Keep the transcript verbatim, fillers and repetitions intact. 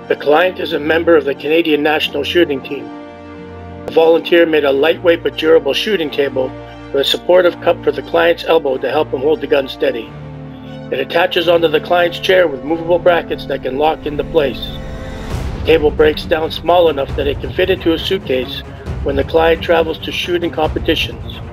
The client is a member of the Canadian National Shooting Team. A volunteer made a lightweight but durable shooting table with a supportive cup for the client's elbow to help him hold the gun steady. It attaches onto the client's chair with movable brackets that can lock into place. The table breaks down small enough that it can fit into a suitcase when the client travels to shooting competitions.